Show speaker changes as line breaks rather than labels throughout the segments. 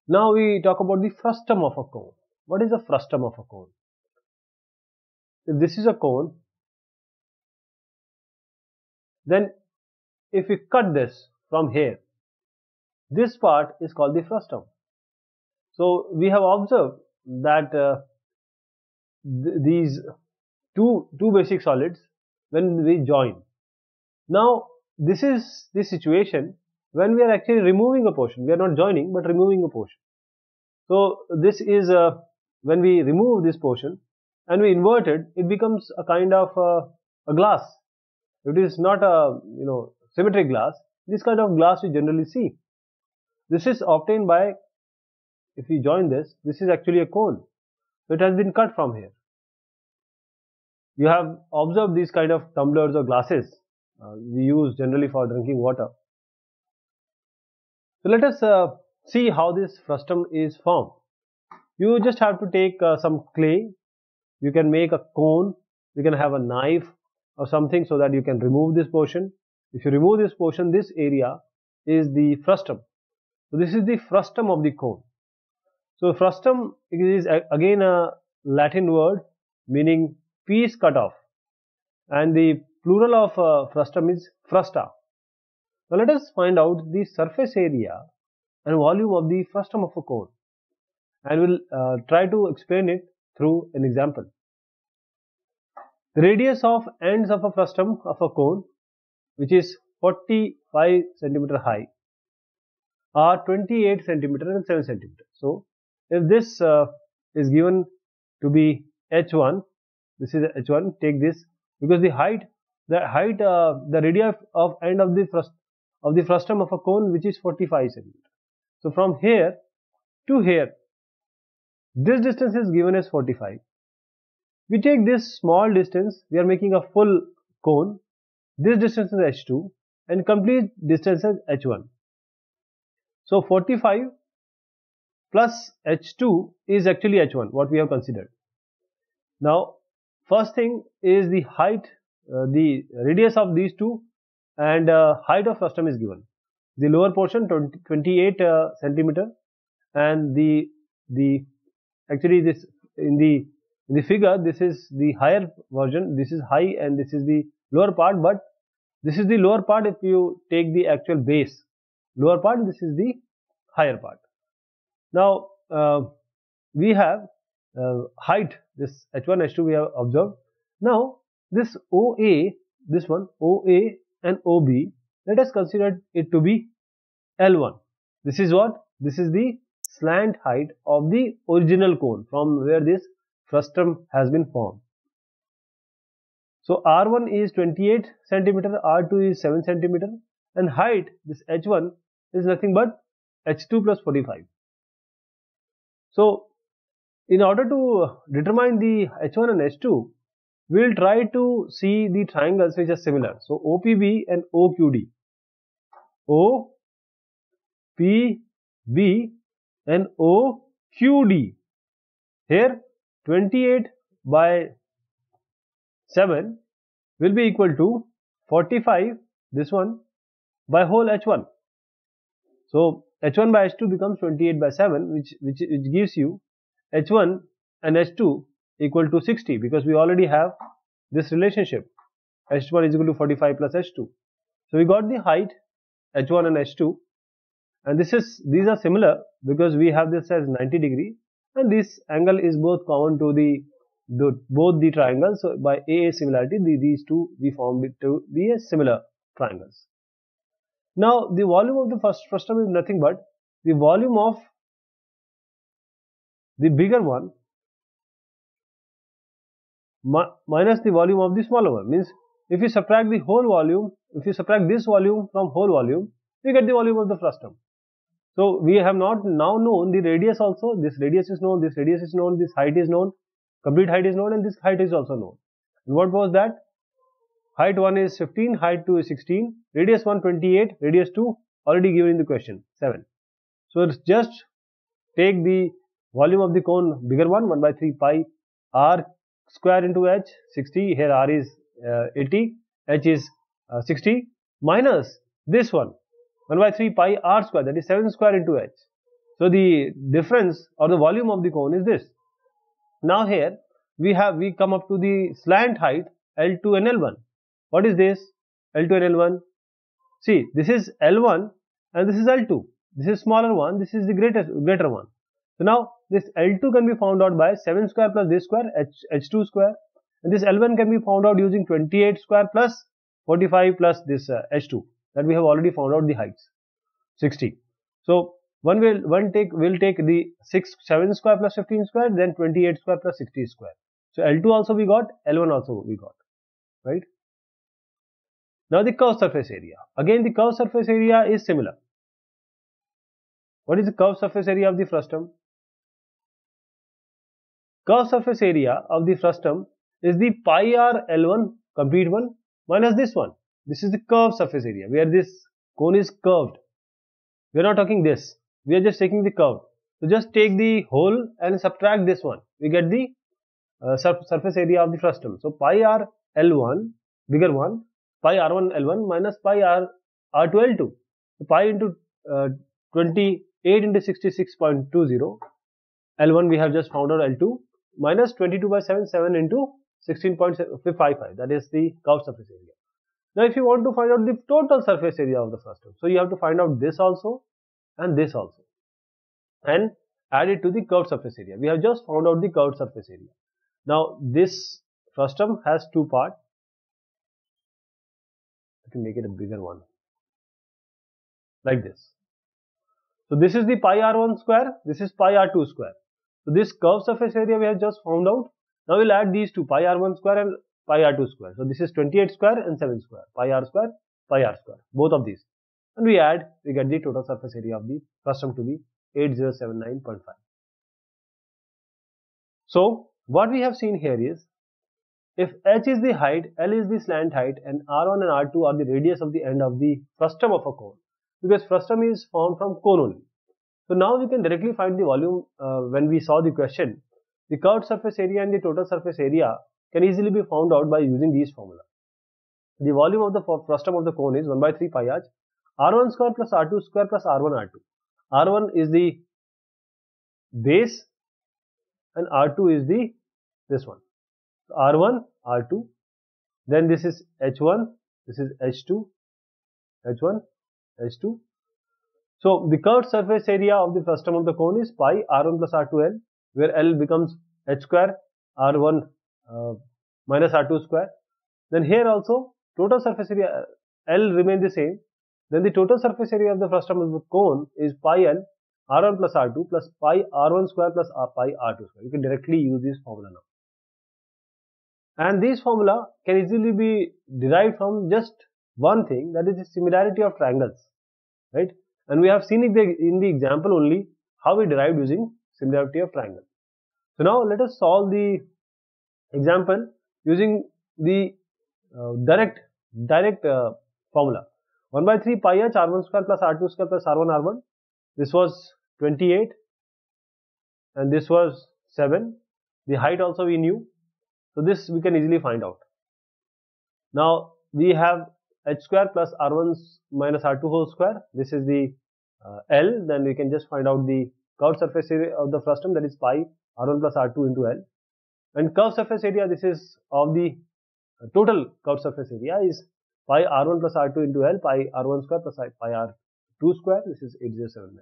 Now we talk about the frustum of a cone. What is the frustum of a cone? If this is a cone, then if we cut this from here, this part is called the frustum. So we have observed that these two basic solids, when we join. Now this is the situation when we are actually removing a portion. We are not joining but removing a portion. So this is when we remove this portion and we invert it, it becomes a kind of a glass. It is not a symmetric glass. This kind of glass we generally see. This is obtained by, if we join this is actually a cone. So it has been cut from here. You have observed these kind of tumblers or glasses we use generally for drinking water. So let us see how this frustum is formed. You just have to take some clay. You can make a cone. You can have a knife or something so that you can remove this portion. If you remove this portion, this area is the frustum. So this is the frustum of the cone. So frustum is again a Latin word meaning piece cut off, and the plural of frustum is frusta. Now let us find out the surface area and volume of the frustum of a cone, and we'll try to explain it through an example. The radius of ends of a frustum of a cone, which is 45 centimeter high, are 28 centimeter and 7 centimeter. So if this is given to be h1, this is h1, take this, because the radius of end of the frustum of a cone, which is 45 centimeter. So from here to here, this distance is given as 45. We take this small distance, we are making a full cone. This distance is h2 and complete distance is h1. So 45 plus h2 is actually h1, what we have considered. Now first thing is the height, the radius of these two, and height of frustum is given. The lower portion 28 centimeter, and actually this in the figure, this is the higher version. This is high and this is the lower part, but this is the lower part if you take the actual base. Lower part, this is the higher part. Now we have height, this h1, h2 we have observed. Now this OA, this one OA and OB, let us consider it to be L1. This is what? This is the slant height of the original cone from where this frustum has been formed. So R1 is 28 centimeter, R2 is 7 centimeter, and height, this h1, is nothing but h2 plus 45. So in order to determine the h1 and h2, we will try to see the triangles which are similar. So OPB and OQD. OPB and OQD. Here 28 by 7 will be equal to 45, this one, by whole h1. So h1 by h2 becomes 28 by 7, which gives you h1 and h2 equal to 60, because we already have this relationship, h1 is equal to 45 plus h2. So we got the height h1 and h2, and these are similar because we have this as 90 degree, and this angle is both common to both the triangles. So by AA similarity, these two we formed it to be a similar triangles. Now the volume of the frustum is nothing but the volume of the bigger one minus the volume of the smaller one. Means if you subtract the whole volume, if you subtract this volume from whole volume, you get the volume of the frustum. So we have not now known the radius also. This radius is known, this radius is known, this height is known, complete height is known, and this height is also known. And what was that? Height 1 is 15, height 2 is 16, radius 1 28, radius 2 already given in the question 7. So it's just take the volume of the cone, bigger one, 1 by 3 pi r square into h, 60, here r is 80, h is 60, minus this one, 1 by 3 pi r square, that is 7 square into h. So the difference or the volume of the cone is this. Now here we come up to the slant height L2 and L1. What is this? L2 and L1. See, this is L1 and this is L2. This is smaller one, this is the greater one. So now this L2 can be found out by 7 square plus this square, H2 square, and this L1 can be found out using 28 square plus 45 plus this H2 that we have already found out the heights, 60. So one will take the 7 square plus 15 square, then 28 square plus 60 square. So L2 also we got, L1 also we got, right? Now the curved surface area. Again the curved surface area is similar. What is the curved surface area of the frustum? Curved surface area of the frustum is the pi r L1 complete one minus this one. This is the curved surface area where this cone is curved. We are not talking this. We are just taking the curve. So just take the whole and subtract this one. We get the surface area of the frustum. So pi r L1 bigger one, pi r1 L1 minus pi r r2 L2. So pi into 28 into 66.20. L1 we have just found out L2 minus 22 by 7 into 16.55. That is the curved surface area. Now if you want to find out the total surface area of the frustum, so you have to find out this also and this also and add it to the curved surface area. We have just found out the curved surface area. Now this frustum has two parts. I can make it a bigger one like this. So this is the pi r1 square, this is pi r2 square. So this curved surface area we have just found out. Now we'll add these two, pi r1 square and pi r2 square. So this is 28 square and 7 square, pi r square, both of these. And we add, we get the total surface area of the frustum to be 8079.5. So what we have seen here is, if h is the height, L is the slant height, and r1 and r2 are the radius of the end of the frustum of a cone, because frustum is formed from cone only. So now we can directly find the volume when we saw the question. The curved surface area and the total surface area can easily be found out by using these formula. The volume of the frustum of the cone is 1 by 3 pi r r1 square plus r2 square plus r1 r2. R1 is the base and R2 is this one. So R1, R2, then this is H1, this is H2, H1, H2. So the curved surface area of the frustum of the cone is pi R1 plus R2L, where L becomes H square R1 minus R2 square. Then here also total surface area L remains the same. Then the total surface area of the frustum of the cone is pi L R1 plus R2 plus pi R1 square plus pi R2 square. You can directly use this formula now. And this formula can easily be derived from just one thing, that is the similarity of triangles, right? And we have seen it in the example only how we derived using similarity of triangles. So now let us solve the example using the direct formula. 1 by 3 pi h r1 square plus r2 square plus r1 r1. This was 28 and this was 7. The height also we knew. So this we can easily find out. Now we have h square plus r1 minus r2 whole square. This is the L. Then we can just find out the curved surface area of the frustum, that is pi r1 plus r2 into L. And curved surface area, this is of the total curved surface area is pi r1 plus r2 into L, pi r1 square plus pi r2 square. This is 8079.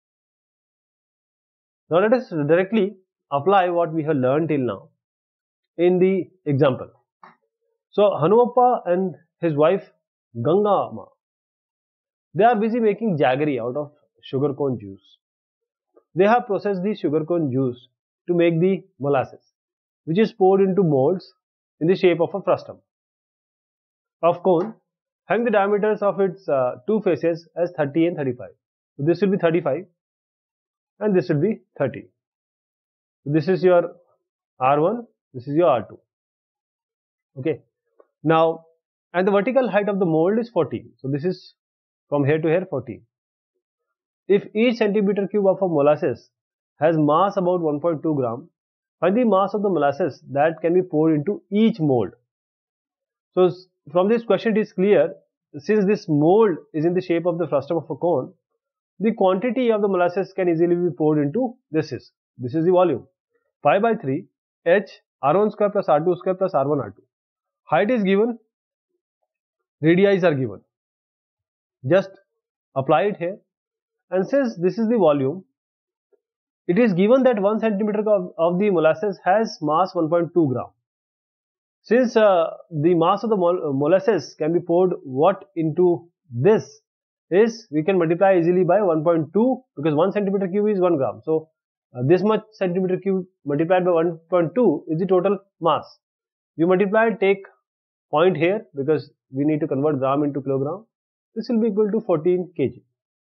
Now let us directly apply what we have learned till now in the example. So Hanumappa and his wife Ganga, they are busy making jaggery out of sugarcane juice. They have processed the sugarcane juice to make the molasses, which is poured into molds in the shape of a frustum of cone, having the diameters of its two faces as 30 and 35. So this will be 35 and this will be 30. So this is your R1, this is your R2. Okay. Now, and the vertical height of the mold is 14. So this is from here to here 14. If each centimeter cube of a molasses has mass about 1.2 gram, find the mass of the molasses that can be poured into each mold. So from this question it is clear, since this mold is in the shape of the frustum of a cone, the quantity of the molasses can easily be poured into this is the volume. Pi by 3 H R1 square plus R2 square plus R1 R2. Height is given, radii are given. Just apply it here, and since this is the volume, it is given that 1 centimeter of the molasses has mass 1.2 gram. Since the mass of the molasses can be poured into this is, we can multiply easily by 1.2, because 1 centimeter cube is 1 gram. So this much centimeter cube multiplied by 1.2 is the total mass. You multiply, take point here, because we need to convert gram into kilogram. This will be equal to 14 kg.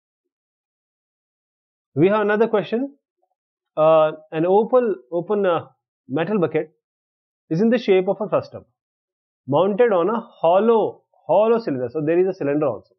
We have another question. An open metal bucket is in the shape of a frustum mounted on a hollow cylinder. So there is a cylinder also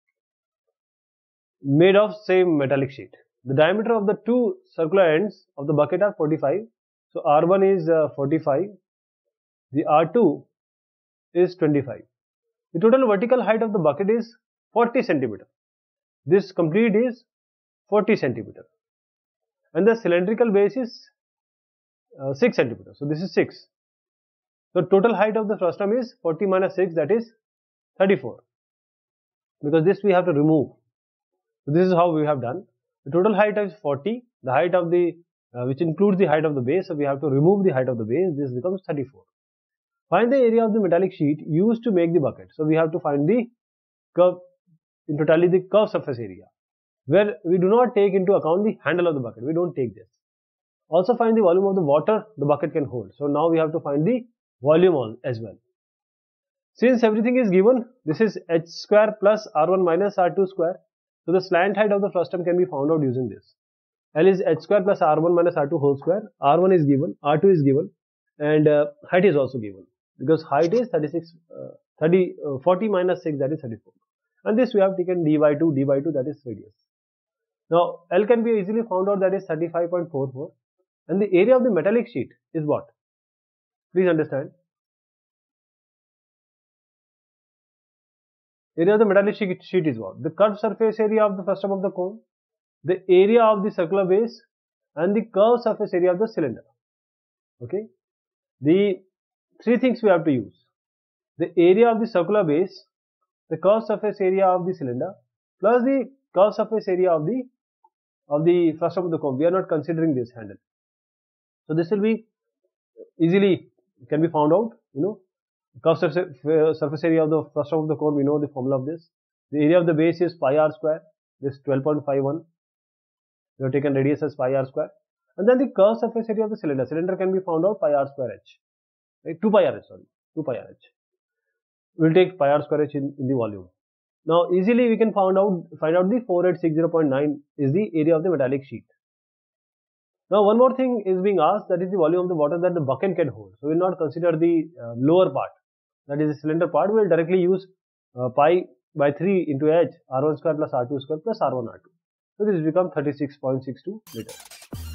made of same metallic sheet. The diameter of the two circular ends of the bucket are 45. So R1 is 45. The R2 is 25. The total vertical height of the bucket is 40 centimeter. This complete is 40 centimeter. And the cylindrical base is 6 centimeter. So this is 6. So total height of the frustum is 40 minus 6, that is 34. Because this we have to remove. So this is how we have done. The total height is 40. The height of the which includes the height of the base. So we have to remove the height of the base. This becomes 34. Find the area of the metallic sheet used to make the bucket. So we have to find the curve, in totality the curved surface area, where we do not take into account the handle of the bucket. We don't take this. Also find the volume of the water the bucket can hold. So now we have to find the volume as well. Since everything is given, this is h square plus r1 minus r2 square. So the slant height of the frustum can be found out using this. L is h square plus r1 minus r2 whole square. R1 is given, r2 is given, and height is also given, because height is 40 minus 6, that is 34. And this we have taken d by 2, that is radius. Now L can be easily found out, that is 35.44, and the area of the metallic sheet is what? Please understand. Area of the metallic sheet is what? The curved surface area of the frustum of the cone, the area of the circular base, and the curved surface area of the cylinder. Okay, the three things we have to use: the area of the circular base, the curved surface area of the cylinder, plus the curved surface area of the frustum of the cone. We are not considering this handle. So this will be easily can be found out. Curved surface area of the frustum of the cone, we know the formula of this. The area of the base is pi r square. This 12.51. We have taken radius as pi r square. And then the curved surface area of the cylinder. Cylinder can be found out pi r square h. Right? 2 pi r h, sorry. 2 pi r h. We'll take pi r square h in the volume. Now easily we can find out the 4860.9 is the area of the metallic sheet. Now one more thing is being asked, that is the volume of the water that the bucket can hold. So we will not consider the lower part, that is the cylinder part. We will directly use pi by 3 into h, r1 square plus r2 square plus r1 r2. So this becomes 36.62 liters.